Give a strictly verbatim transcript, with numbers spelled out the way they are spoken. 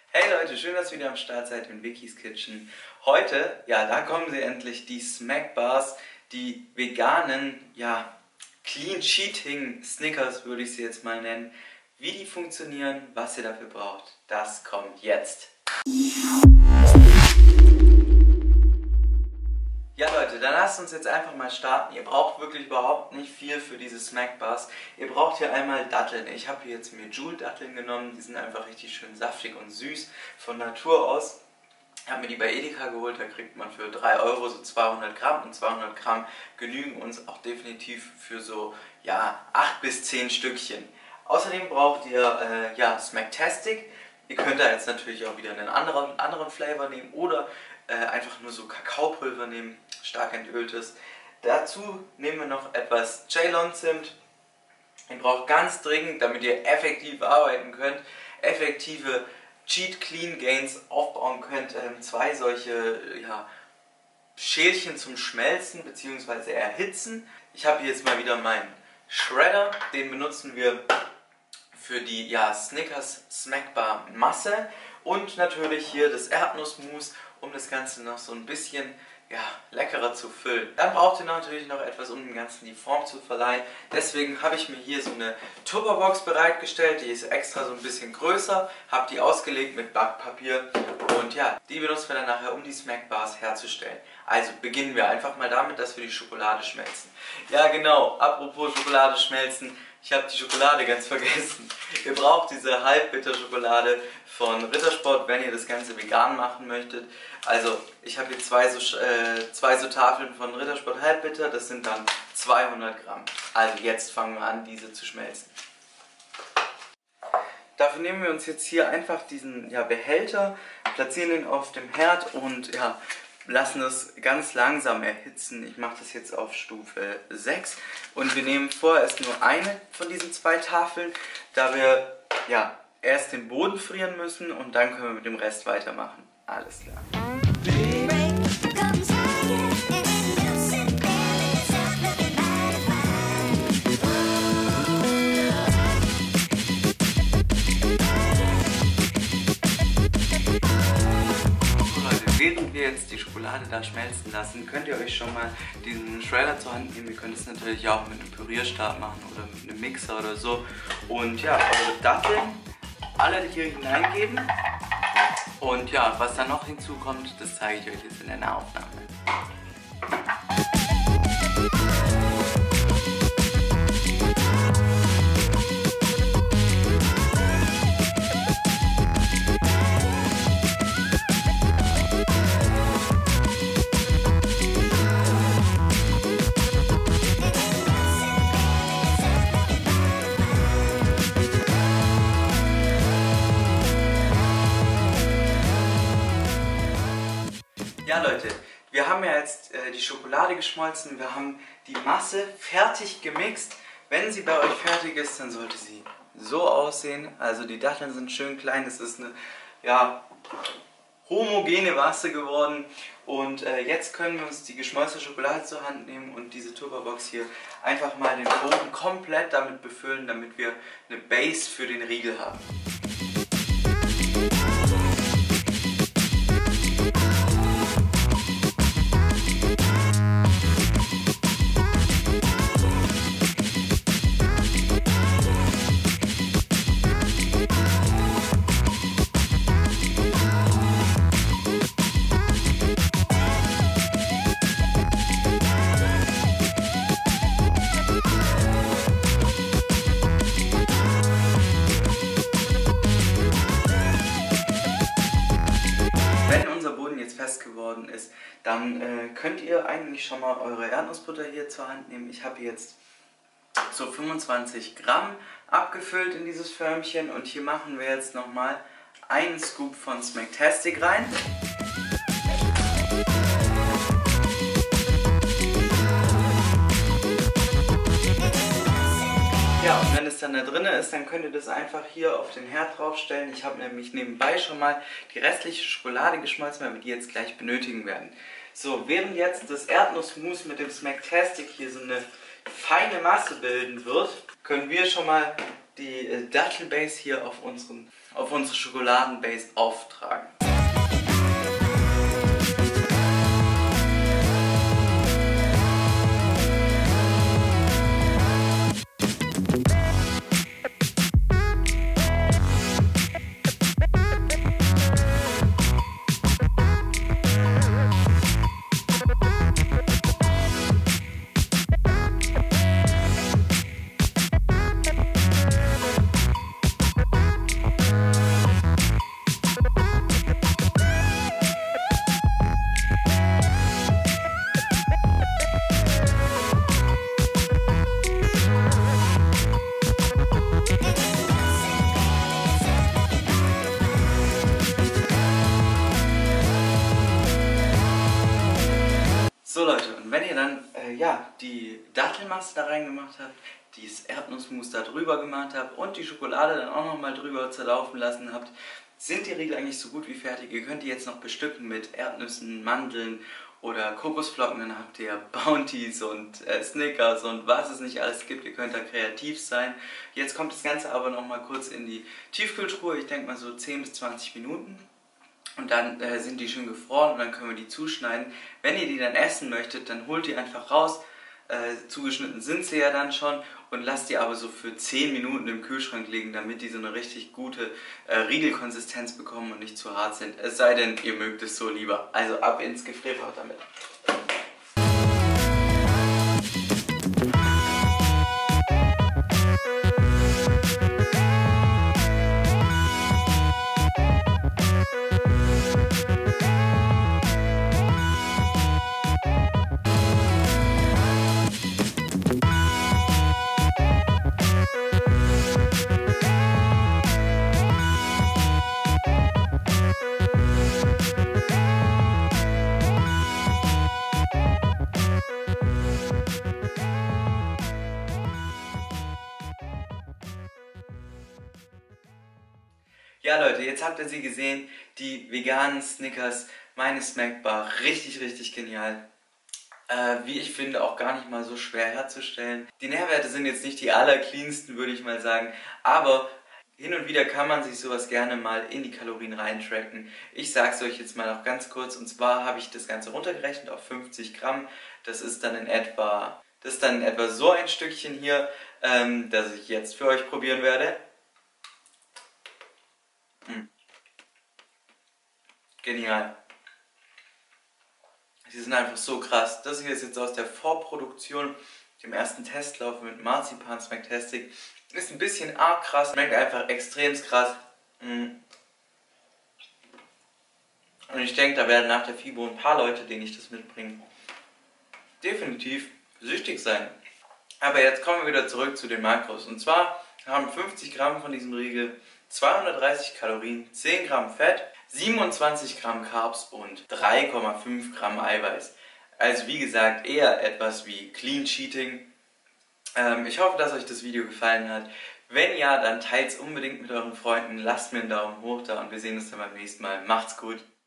Hey Leute, schön, dass ihr wieder am Start seid in Vicky's Kitchen. Heute, ja, da kommen sie endlich, die Smack Bars, die veganen, ja, Clean Cheating Snickers würde ich sie jetzt mal nennen. Wie die funktionieren, was ihr dafür braucht, das kommt jetzt. Ja Leute, dann lasst uns jetzt einfach mal starten. Ihr braucht wirklich überhaupt nicht viel für diese Smack Bars. Ihr braucht hier einmal Datteln. Ich habe hier jetzt mir Joule-Datteln genommen. Die sind einfach richtig schön saftig und süß von Natur aus. Ich habe mir die bei Edeka geholt. Da kriegt man für drei Euro so zweihundert Gramm. Und zweihundert Gramm genügen uns auch definitiv für so ja, acht bis zehn Stückchen. Außerdem braucht ihr äh, ja, Smacktastic. Ihr könnt da jetzt natürlich auch wieder einen anderen, anderen Flavor nehmen oder äh, einfach nur so Kakaopulver nehmen, stark entöltes. Dazu nehmen wir noch etwas Ceylon-Zimt. Ihr braucht ganz dringend, damit ihr effektiv arbeiten könnt, effektive Cheat Clean Gains aufbauen könnt, äh, zwei solche ja, Schälchen zum Schmelzen bzw. erhitzen. Ich habe hier jetzt mal wieder meinen Shredder, den benutzen wir für die ja, Snickers Smackbar Masse und natürlich hier das Erdnussmus, um das Ganze noch so ein bisschen ja, leckerer zu füllen. Dann braucht ihr natürlich noch etwas, um dem Ganzen die Form zu verleihen. Deswegen habe ich mir hier so eine Tupperbox bereitgestellt, die ist extra so ein bisschen größer, habe die ausgelegt mit Backpapier und ja, die benutzen wir dann nachher, um die Smackbars herzustellen. Also beginnen wir einfach mal damit, dass wir die Schokolade schmelzen. Ja genau, apropos Schokolade schmelzen, ich habe die Schokolade ganz vergessen. Ihr braucht diese Halbbitter-Schokolade von Rittersport, wenn ihr das Ganze vegan machen möchtet. Also ich habe hier zwei so, äh, zwei so Tafeln von Rittersport Halbbitter, das sind dann zweihundert Gramm. Also jetzt fangen wir an, diese zu schmelzen. Dafür nehmen wir uns jetzt hier einfach diesen ja, Behälter, platzieren ihn auf dem Herd und ja, lassen es ganz langsam erhitzen. Ich mache das jetzt auf Stufe sechs und wir nehmen vorerst nur eine von diesen zwei Tafeln, da wir ja, erst den Boden frieren müssen und dann können wir mit dem Rest weitermachen. Alles klar. Während wir jetzt die Schokolade da schmelzen lassen, könnt ihr euch schon mal diesen Shredder zur Hand nehmen. Ihr könnt es natürlich auch mit einem Pürierstab machen oder mit einem Mixer oder so. Und ja, eure Datteln alle hier hineingeben. Und ja, was da noch hinzukommt, das zeige ich euch jetzt in der Nahaufnahme. Ja Leute, wir haben ja jetzt äh, die Schokolade geschmolzen, wir haben die Masse fertig gemixt. Wenn sie bei euch fertig ist, dann sollte sie so aussehen. Also die Datteln sind schön klein, es ist eine ja, homogene Masse geworden. Und äh, jetzt können wir uns die geschmolzene Schokolade zur Hand nehmen und diese Tupperbox hier einfach mal den Boden komplett damit befüllen, damit wir eine Base für den Riegel haben. Wenn unser Boden jetzt fest geworden ist, dann äh, könnt ihr eigentlich schon mal eure Erdnussbutter hier zur Hand nehmen. Ich habe jetzt so fünfundzwanzig Gramm abgefüllt in dieses Förmchen und hier machen wir jetzt nochmal einen Scoop von Smacktastic rein. Ja, und wenn es dann da drin ist, dann könnt ihr das einfach hier auf den Herd draufstellen. Ich habe nämlich nebenbei schon mal die restliche Schokolade geschmolzen, weil wir die jetzt gleich benötigen werden. So, während jetzt das Erdnussmus mit dem Smacktastic hier so eine feine Masse bilden wird, können wir schon mal die Dattelbase hier auf unseren auf unsere Schokoladenbase auftragen. So Leute, und wenn ihr dann äh, ja, die Dattelmasse da reingemacht habt, dieses Erdnussmus da drüber gemacht habt und die Schokolade dann auch nochmal drüber zerlaufen lassen habt, sind die Riegel eigentlich so gut wie fertig. Ihr könnt die jetzt noch bestücken mit Erdnüssen, Mandeln oder Kokosflocken, dann habt ihr Bounties und äh, Snickers und was es nicht alles gibt. Ihr könnt da kreativ sein. Jetzt kommt das Ganze aber nochmal kurz in die Tiefkühltruhe, ich denke mal so zehn bis zwanzig Minuten. Und dann äh, sind die schön gefroren und dann können wir die zuschneiden. Wenn ihr die dann essen möchtet, dann holt die einfach raus. Äh, zugeschnitten sind sie ja dann schon und lasst die aber so für zehn Minuten im Kühlschrank liegen, damit die so eine richtig gute äh, Riegelkonsistenz bekommen und nicht zu hart sind. Es sei denn, ihr mögt es so lieber. Also ab ins Gefrierfach damit. Ja Leute, jetzt habt ihr sie gesehen, die veganen Snickers, meine Snackbar, richtig, richtig genial. Äh, wie ich finde, auch gar nicht mal so schwer herzustellen. Die Nährwerte sind jetzt nicht die allercleansten, würde ich mal sagen, aber hin und wieder kann man sich sowas gerne mal in die Kalorien reintracken. Ich sage es euch jetzt mal noch ganz kurz, und zwar habe ich das Ganze runtergerechnet auf fünfzig Gramm. Das ist dann in etwa, das ist dann in etwa so ein Stückchen hier, ähm, das ich jetzt für euch probieren werde. Genial. Die sind einfach so krass. Das hier ist jetzt aus der Vorproduktion, dem ersten Testlauf mit Marzipan Smacktastic. Ist ein bisschen arg krass, schmeckt einfach extrem krass. Und ich denke, da werden nach der FIBO ein paar Leute, denen ich das mitbringe, definitiv süchtig sein. Aber jetzt kommen wir wieder zurück zu den Makros. Und zwar haben fünfzig Gramm von diesem Riegel zweihundertdreißig Kalorien, zehn Gramm Fett, siebenundzwanzig Gramm Carbs und drei Komma fünf Gramm Eiweiß. Also wie gesagt, eher etwas wie Clean Cheating. Ähm, ich hoffe, dass euch das Video gefallen hat. Wenn ja, dann teilt es unbedingt mit euren Freunden, lasst mir einen Daumen hoch da und wir sehen uns dann beim nächsten Mal. Macht's gut!